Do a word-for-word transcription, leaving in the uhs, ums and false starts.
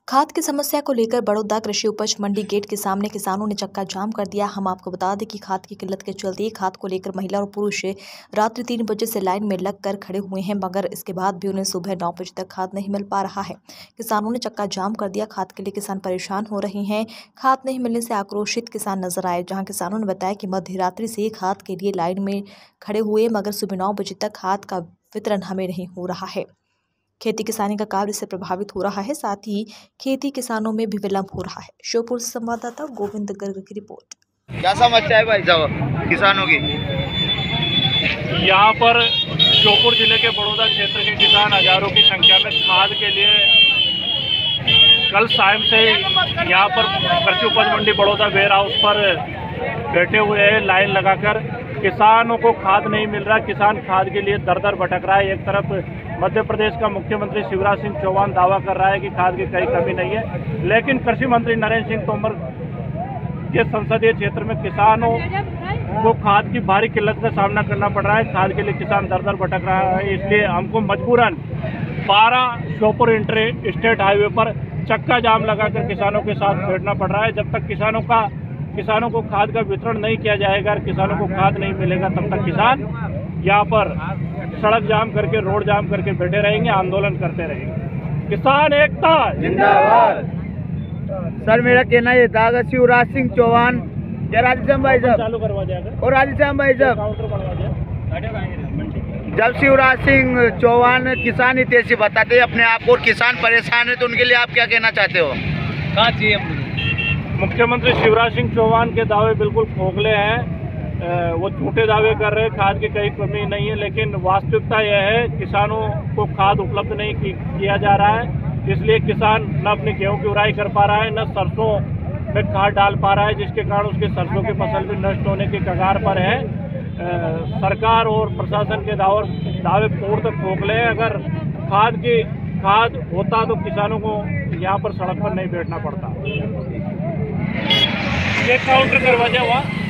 खाद की समस्या को लेकर बड़ौदा कृषि उपज मंडी गेट के सामने किसानों ने चक्का जाम कर दिया। हम आपको बता दें कि खाद की किल्लत के चलते खाद को लेकर महिला और पुरुष रात्रि तीन बजे से लाइन में लगकर खड़े हुए हैं, मगर इसके बाद भी उन्हें सुबह नौ बजे तक खाद नहीं मिल पा रहा है। किसानों ने चक्का जाम कर दिया। खाद के लिए किसान परेशान हो रहे हैं। खाद नहीं मिलने से आक्रोशित किसान नजर आए, जहाँ किसानों ने बताया कि मध्य रात्रि से खाद के लिए लाइन में खड़े हुए, मगर सुबह नौ बजे तक खाद का वितरण हमें नहीं हो रहा है। खेती किसानी का कार्य इससे प्रभावित हो रहा है, साथ ही खेती किसानों में भी विलम्ब हो रहा है। श्योपुर से संवाददाता गोविंद गर्ग की रिपोर्ट। क्या समस्या है भाई साहब किसानों की? यहाँ पर श्योपुर जिले के बड़ौदा क्षेत्र के किसान हजारों की संख्या में खाद के लिए कल शाम से यहाँ पर कृषि उपज मंडी बड़ौदा वेयर हाउस पर बैठे हुए हैं लाइन लगाकर। किसानों को खाद नहीं मिल रहा, किसान खाद के लिए दर दर भटक रहा है। एक तरफ मध्य प्रदेश का मुख्यमंत्री शिवराज सिंह चौहान दावा कर रहा है कि खाद की कहीं कमी नहीं है, लेकिन कृषि मंत्री नरेंद्र सिंह तोमर के संसदीय क्षेत्र में किसानों को खाद की भारी किल्लत का सामना करना पड़ रहा है। खाद के लिए किसान दर दर भटक रहा है, इसलिए हमको मजबूरन बारह श्योपुर इंटर स्टेट हाईवे पर चक्का जाम लगाकर किसानों के साथ बैठना पड़ रहा है। जब तक किसानों का किसानों को खाद का वितरण नहीं किया जाएगा, किसानों को खाद नहीं मिलेगा, तब तक किसान यहाँ पर सड़क जाम करके, रोड जाम करके बैठे रहेंगे, आंदोलन करते रहेंगे। किसान एकता जिंदाबाद। सर, मेरा कहना ये था अगर शिवराज सिंह चौहान या राधेश्याम भाई साहब चालू करवा दिया और राधेश्याम भाई साहब काउंटर बढ़वा दिया। जब शिवराज सिंह चौहान किसान हितैषी बताते अपने आप को और किसान परेशान है, तो उनके लिए आप क्या कहना चाहते हो? कहाँ चाहिए? मुख्यमंत्री शिवराज सिंह चौहान के दावे बिल्कुल खोखले हैं। वो झूठे दावे कर रहे हैं, खाद की कहीं कमी नहीं है, लेकिन वास्तविकता यह है किसानों को खाद उपलब्ध नहीं किया जा रहा है। इसलिए किसान न अपनी गेहूं की उड़ाई कर पा रहा है, न सरसों में खाद डाल पा रहा है, जिसके कारण उसके सरसों की फसल भी नष्ट होने के कगार पर है। आ, सरकार और प्रशासन के दावे दावे पूर्ण खोखले हैं। अगर खाद की खाद होता तो किसानों को यहाँ पर सड़क पर नहीं बैठना पड़ता। ये काउंटर दरवाजा हुआ।